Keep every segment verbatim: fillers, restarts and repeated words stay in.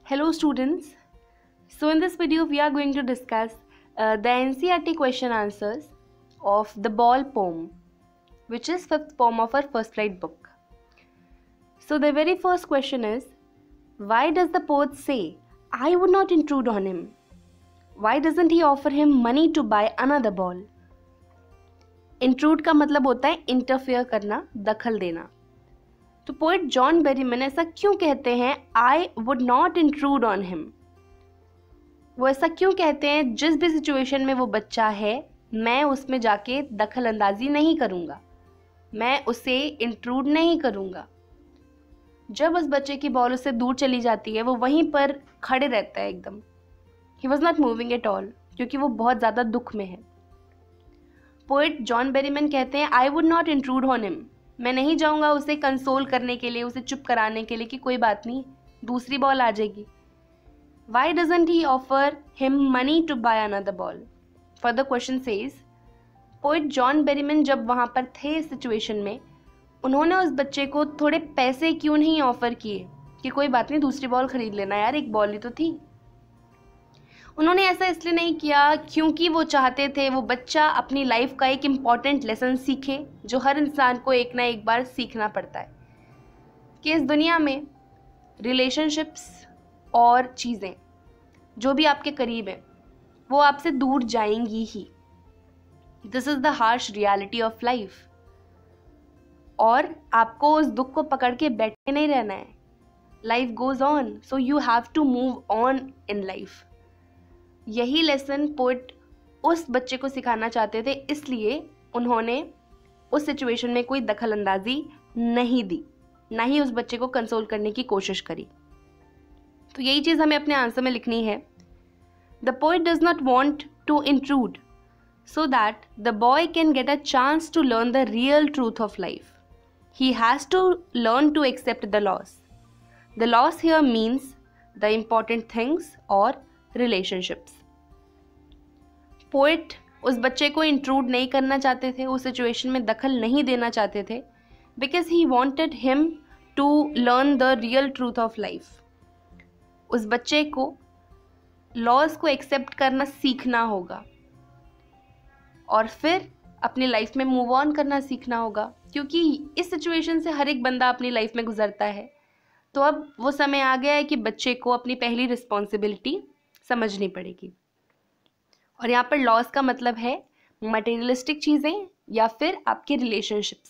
Hello students. So in this video we are going to discuss uh, the N C E R T question answers of the Ball poem, which is fifth poem of our first grade book. So the very first question is, why does the poet say, I would not intrude on him? Why doesn't he offer him money to buy another ball? Intrude का मतलब होता है interfere करना, दखल देना. तो poet John Berryman ऐसा क्यों कहते हैं I would not intrude on him? वो ऐसा क्यों कहते हैं जिस भी सिचुएशन में वो बच्चा है मैं उसमें जाके दखल अंदाजी नहीं करूँगा, मैं उसे इंट्रूड नहीं करूँगा. जब उस बच्चे की बॉल उससे दूर चली जाती है वो वहीं पर खड़े रहता है एकदम. He was not moving at all, क्योंकि वो बहुत ज़्यादा दुख में है. पोएट जॉन बेरीमैन कहते हैं I would not intrude on him. मैं नहीं जाऊंगा उसे कंसोल करने के लिए, उसे चुप कराने के लिए कि कोई बात नहीं, दूसरी बॉल आ जाएगी. Why doesn't he offer him money to buy another ball? Further question says, poet John Berryman जब वहाँ पर थे इस सिचुएशन में, उन्होंने उस बच्चे को थोड़े पैसे क्यों नहीं ऑफर किए कि कोई बात नहीं दूसरी बॉल खरीद लेना यार, एक बॉल ही तो थी. उन्होंने ऐसा इसलिए नहीं किया क्योंकि वो चाहते थे वो बच्चा अपनी लाइफ का एक इम्पॉर्टेंट लेसन सीखे, जो हर इंसान को एक ना एक बार सीखना पड़ता है कि इस दुनिया में रिलेशनशिप्स और चीज़ें जो भी आपके करीब हैं वो आपसे दूर जाएंगी ही. This is the harsh reality of life. और आपको उस दुख को पकड़ के बैठे नहीं रहना है. Life goes on, so you have to move on in life. यही लेसन पोएट उस बच्चे को सिखाना चाहते थे, इसलिए उन्होंने उस सिचुएशन में कोई दखल अंदाजी नहीं दी, ना ही उस बच्चे को कंसोल करने की कोशिश करी. तो यही चीज़ हमें अपने आंसर में लिखनी है. The poet does not want to intrude so that the boy can get a chance to learn the real truth of life. He has to learn to accept the loss. The loss here means the important things और relationships. Poet उस बच्चे को intrude नहीं करना चाहते थे, उस situation में दखल नहीं देना चाहते थे, because he wanted him to learn the real truth of life. उस बच्चे को लॉस को एक्सेप्ट करना सीखना होगा और फिर अपनी लाइफ में मूव ऑन करना सीखना होगा, क्योंकि इस सिचुएशन से हर एक बंदा अपनी लाइफ में गुजरता है. तो अब वो समय आ गया है कि बच्चे को अपनी पहली रिस्पॉन्सिबिलिटी समझनी पड़ेगी. और यहाँ पर लॉस का मतलब है मटेरियलिस्टिक चीज़ें या फिर आपके रिलेशनशिप्स.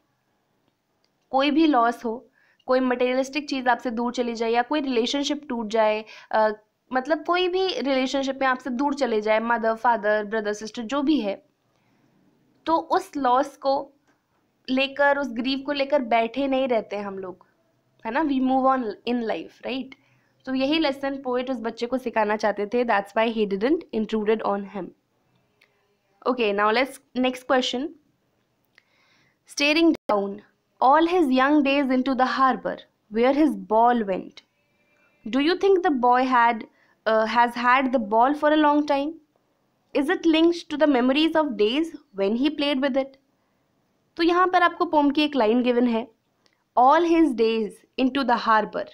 कोई भी लॉस हो, कोई मटेरियलिस्टिक चीज़ आपसे दूर चली जाए या कोई रिलेशनशिप टूट जाए, आ, मतलब कोई भी रिलेशनशिप में आपसे दूर चले जाए, मदर फादर ब्रदर सिस्टर जो भी है, तो उस लॉस को लेकर, उस ग्रीफ को लेकर बैठे नहीं रहते हम लोग, है ना. We move on in life, right. तो यही लेसन पोएट उस बच्चे को सिखाना चाहते थे. That's why he didn't intruded on him. Okay, now let's next question. Staring down all his young days into the harbour where his ball went, do you think the boy had has had the ball for a long time? Is it linked to the memories of days when he played with it? तो यहाँ पर आपको poem की एक line given है, all his days into the harbour.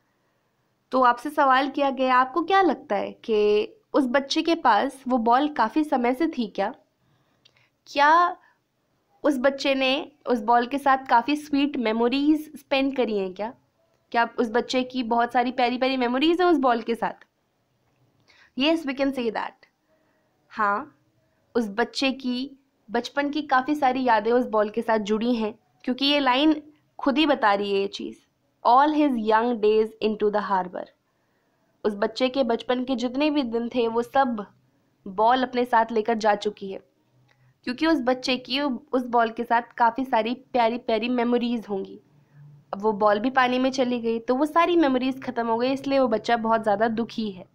तो आपसे सवाल किया गया, आपको क्या लगता है कि उस बच्चे के पास वो बॉल काफ़ी समय से थी क्या? क्या उस बच्चे ने उस बॉल के साथ काफ़ी स्वीट मेमोरीज स्पेंड करी हैं क्या? क्या उस बच्चे की बहुत सारी प्यारी प्यारी मेमोरीज हैं उस बॉल के साथ? Yes, we can say that. हाँ, उस बच्चे की बचपन की काफ़ी सारी यादें उस बॉल के साथ जुड़ी हैं, क्योंकि ये लाइन खुद ही बता रही है ये चीज़. All his young days into the harbour. उस बच्चे के बचपन के जितने भी दिन थे वो सब बॉल अपने साथ लेकर जा चुकी है, क्योंकि उस बच्चे की उस बॉल के साथ काफ़ी सारी प्यारी प्यारी मेमोरीज होंगी. अब वो बॉल भी पानी में चली गई तो वो सारी मेमोरीज ख़त्म हो गई, इसलिए वो बच्चा बहुत ज़्यादा दुखी है.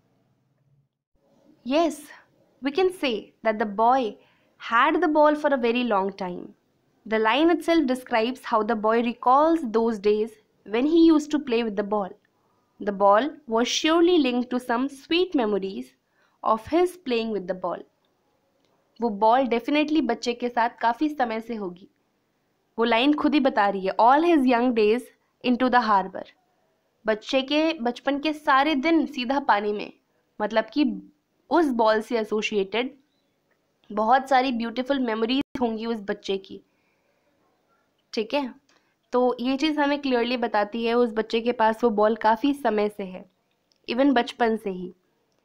Yes, we can say that the boy had the ball for a very long time. The line itself describes how the boy recalls those days when he used to play with the ball. The ball was surely linked to some sweet memories of his playing with the ball. वो ball definitely बच्चे के साथ काफ़ी समय से होगी. वो line खुद ही बता रही है, all his young days into the harbor. बच्चे के बचपन के सारे दिन सीधा पानी में, मतलब कि उस बॉल से एसोसिएटेड बहुत सारी ब्यूटीफुल मेमोरीज होंगी उस बच्चे की, ठीक है। तो ये चीज़ हमें क्लियरली बताती है उस बच्चे के पास वो बॉल काफ़ी समय से है, इवन बचपन से ही।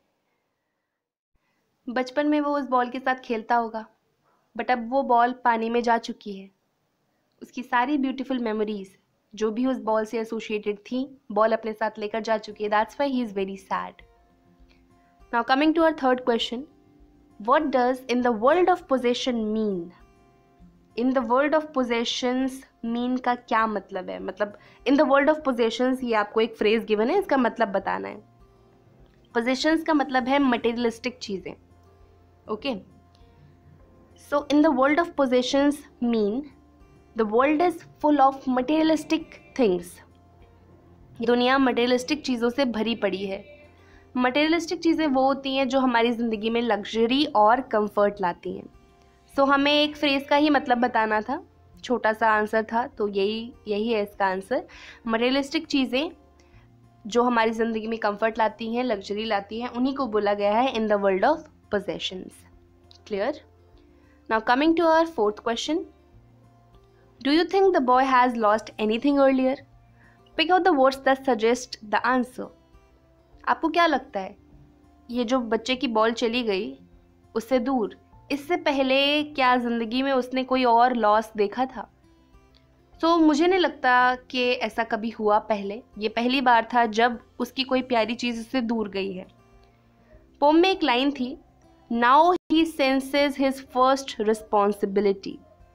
बचपन में वो उस बॉल के साथ खेलता होगा, बट अब वो बॉल पानी में जा चुकी है। उसकी सारी ब्यूटीफुल मेमोरीज जो भी उस बॉल से एसोसिएटेड थी, बॉल अपने साथ लेकर जा चुकी है। That's why he is very sad. Now coming to our third question, what does in the world of possession mean? In the world of possessions mean का क्या मतलब है? मतलब in the world of possessions, ये आपको एक phrase given है, इसका मतलब बताना है। पोजेशंस का मतलब है मटेरियलिस्टिक चीज़ें, okay. So in the world of possessions mean the world is full of materialistic things. दुनिया मटेरियलिस्टिक चीज़ों से भरी पड़ी है। मटेरियलिस्टिक चीज़ें वो होती हैं जो हमारी ज़िंदगी में लग्जरी और कंफर्ट लाती हैं। सो so, हमें एक फ्रेज़ का ही मतलब बताना था, छोटा सा आंसर था, तो यही यही है इसका आंसर। मटेरियलिस्टिक चीज़ें जो हमारी ज़िंदगी में कंफर्ट लाती हैं, लग्जरी लाती हैं, उन्हीं को बोला गया है in the world of possessions. Clear? Now coming to our fourth question, do you think the boy has lost anything earlier? Pick out the words that suggest the answer. आपको क्या लगता है, ये जो बच्चे की बॉल चली गई उससे दूर, इससे पहले क्या ज़िंदगी में उसने कोई और लॉस देखा था? तो so, मुझे नहीं लगता कि ऐसा कभी हुआ पहले। ये पहली बार था जब उसकी कोई प्यारी चीज़ उससे दूर गई है। पोम में एक लाइन थी, now he senses his first responsibility.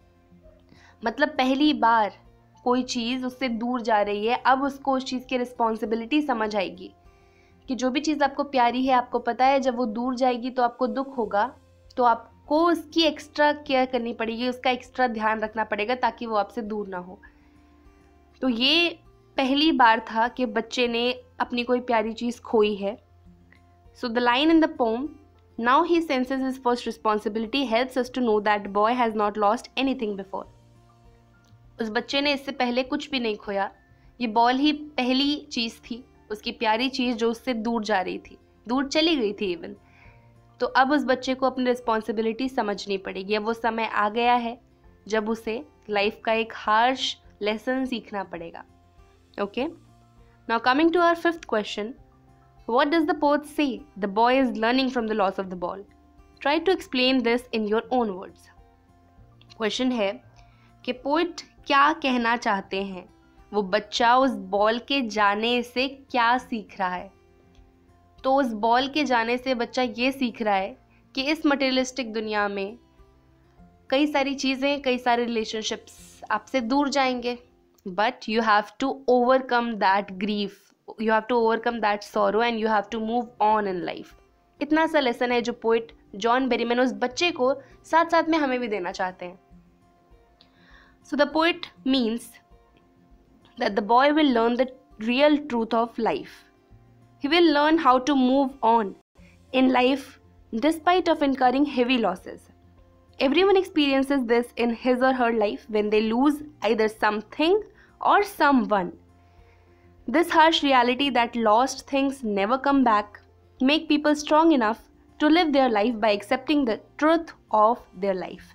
मतलब पहली बार कोई चीज़ उससे दूर जा रही है, अब उसको उस चीज़ की रिस्पॉन्सिबिलिटी समझ आएगी कि जो भी चीज़ आपको प्यारी है, आपको पता है जब वो दूर जाएगी तो आपको दुख होगा, तो आपको उसकी एक्स्ट्रा केयर करनी पड़ेगी, उसका एक्स्ट्रा ध्यान रखना पड़ेगा ताकि वो आपसे दूर ना हो। तो ये पहली बार था कि बच्चे ने अपनी कोई प्यारी चीज़ खोई है। So the line in the poem, now he senses his first responsibility, helps us to know that boy has not lost anything before. उस बच्चे ने इससे पहले कुछ भी नहीं खोया, ये बॉल ही पहली चीज़ थी, उसकी प्यारी चीज़ जो उससे दूर जा रही थी, दूर चली गई थी इवन। तो अब उस बच्चे को अपनी रिस्पॉन्सिबिलिटी समझनी पड़ेगी। अब वो समय आ गया है जब उसे लाइफ का एक हार्श लेसन सीखना पड़ेगा। Okay, now coming to our fifth question, what does the poet say the boy is learning from the loss of the ball? Try to explain this in your own words. Question है कि poet क्या कहना चाहते हैं, वो बच्चा उस ball के जाने से क्या सीख रहा है? तो उस बॉल के जाने से बच्चा ये सीख रहा है कि इस मटेरियलिस्टिक दुनिया में कई सारी चीज़ें, कई सारे रिलेशनशिप्स आपसे दूर जाएंगे, but you have to overcome that grief, you have to overcome that sorrow and you have to move on in life. इतना सा लेसन है जो पोएट जॉन बेरीमैन उस बच्चे को साथ साथ में हमें भी देना चाहते हैं। So the poet means that the boy will learn the real truth of life. He will learn how to move on in life despite of incurring heavy losses. Everyone experiences this in his or her life when they lose either something or someone. This harsh reality that lost things never come back make people strong enough to live their life by accepting the truth of their life.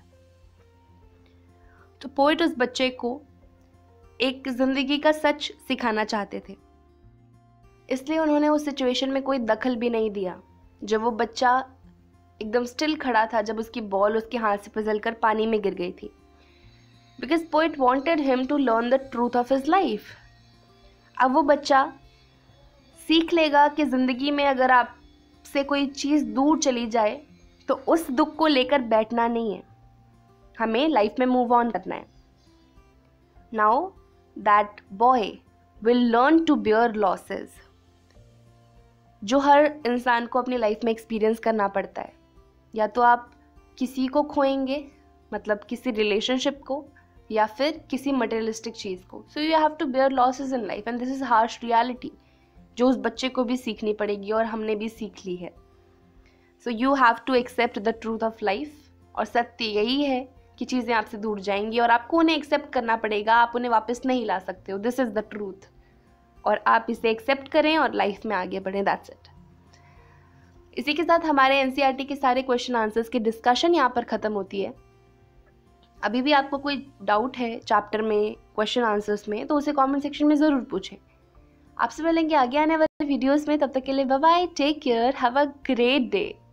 तो poet उस बच्चे को एक जिंदगी का सच सिखाना चाहते थे, इसलिए उन्होंने उस सिचुएशन में कोई दखल भी नहीं दिया जब वो बच्चा एकदम स्टिल खड़ा था, जब उसकी बॉल उसके हाथ से फिसलकर पानी में गिर गई थी। Because poet wanted him to learn the truth of his life. अब वो बच्चा सीख लेगा कि ज़िंदगी में अगर आपसे कोई चीज़ दूर चली जाए तो उस दुख को लेकर बैठना नहीं है, हमें लाइफ में मूव ऑन करना है। Now that boy will learn to bear losses, जो हर इंसान को अपनी लाइफ में एक्सपीरियंस करना पड़ता है। या तो आप किसी को खोएंगे, मतलब किसी रिलेशनशिप को, या फिर किसी मटेरियलिस्टिक चीज़ को। So you have to bear losses in life and this is harsh reality जो उस बच्चे को भी सीखनी पड़ेगी और हमने भी सीख ली है। So you have to accept the truth of life, और सत्य यही है कि चीज़ें आपसे दूर जाएंगी और आपको उन्हें एक्सेप्ट करना पड़ेगा, आप उन्हें वापस नहीं ला सकते हो। This is the truth. और आप इसे एक्सेप्ट करें और लाइफ में आगे बढ़ें। That's it. इसी के साथ हमारे एनसीईआरटी के सारे क्वेश्चन आंसर्स की डिस्कशन यहाँ पर ख़त्म होती है। अभी भी आपको कोई डाउट है चैप्टर में, क्वेश्चन आंसर्स में, तो उसे कमेंट सेक्शन में ज़रूर पूछें। आपसे मिलेंगे आगे आने वाले वीडियोस में। तब तक के लिए bye bye, take care, have a great day.